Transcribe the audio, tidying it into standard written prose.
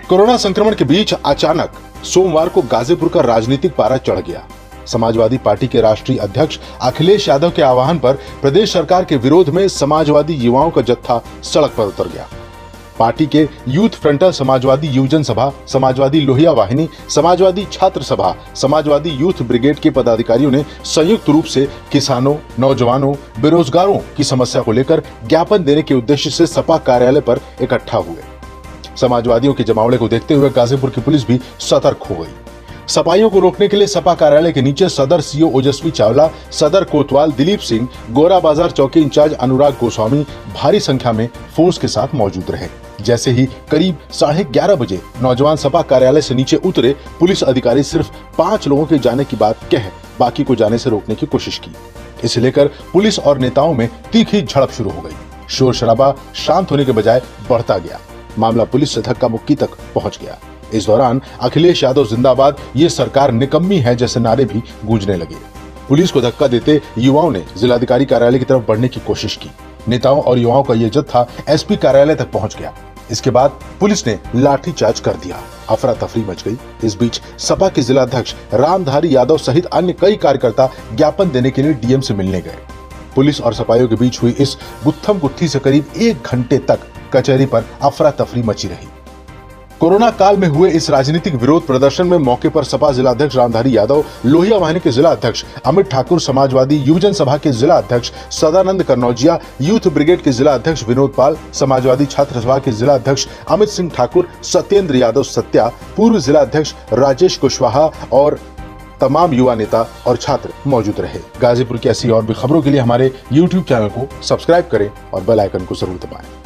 Corona संक्रमण के बीच अचानक सोमवार को गाजीपुर का राजनीतिक पारा चढ़ गया। समाजवादी पार्टी के राष्ट्रीय अध्यक्ष अखिलेश यादव के आह्वान पर प्रदेश सरकार के विरोध में समाजवादी युवाओं का जत्था सड़क पर उतर गया। पार्टी के यूथ फ्रंटल समाजवादी युवजन सभा, समाजवादी लोहिया वाहिनी, समाजवादी छात्र सभा, समाजवादी यूथ ब्रिगेड के पदाधिकारियों ने संयुक्त रूप से किसानों, नौजवानों, बेरोजगारों की समस्या को लेकर ज्ञापन देने के उद्देश्य से सपा कार्यालय पर इकट्ठा हुए। समाजवादियों के जमावड़े को देखते हुए गाजीपुर की पुलिस भी सतर्क हो गई। सपाइयों को रोकने के लिए सपा कार्यालय के नीचे सदर सीओ ओजस्वी चावला, सदर कोतवाल दिलीप सिंह, गोरा बाजार चौकी इंचार्ज अनुराग गोस्वामी भारी संख्या में फोर्स के साथ मौजूद रहे। जैसे ही करीब 11:30 बजे नौजवान सपा कार्यालय से नीचे उतरे, पुलिस अधिकारी सिर्फ 5 लोगों के जाने की बात कह बाकी को जाने से रोकने की कोशिश की। इसे लेकर पुलिस और नेताओं में तीखी झड़प शुरू हो गई। शोर शराबा शांत होने के बजाय बढ़ता गया। मामला पुलिस से धक्का मुक्की तक पहुंच गया। इस दौरान अखिलेश यादव जिंदाबाद, ये सरकार निकम्मी है जैसे नारे भी गूंजने लगे। पुलिस को धक्का देते युवाओं ने जिलाधिकारी कार्यालय की तरफ बढ़ने की कोशिश की। नेताओं और युवाओं का ये जत्था एसपी कार्यालय तक पहुंच गया। इसके बाद पुलिस ने लाठीचार्ज कर दिया। अफरा तफरी मच गई। इस बीच सपा के जिलाध्यक्ष रामधारी यादव सहित अन्य कई कार्यकर्ता ज्ञापन देने के लिए डीएम से मिलने गए। पुलिस और सपाइयों के बीच हुई इस गुत्थम गुत्थी से करीब 1 घंटे तक कचहरी पर अफरा तफरी मची रही। कोरोना काल में हुए इस राजनीतिक विरोध प्रदर्शन में मौके पर सपा जिलाध्यक्ष रामधारी यादव, लोहिया वाहिनी के जिला अध्यक्ष अमित ठाकुर, समाजवादी युवजन सभा के जिला अध्यक्ष सदानंद कन्नौजिया, यूथ ब्रिगेड के जिला अध्यक्ष विनोद पाल, समाजवादी छात्र सभा के जिला अध्यक्ष अमित सिंह ठाकुर, सत्येंद्र यादव सत्या, पूर्व जिला अध्यक्ष राजेश कुशवाहा और तमाम युवा नेता और छात्र मौजूद रहे। गाजीपुर की ऐसी और भी खबरों के लिए हमारे YouTube चैनल को सब्सक्राइब करें और बेल आइकन को जरूर दबाएं।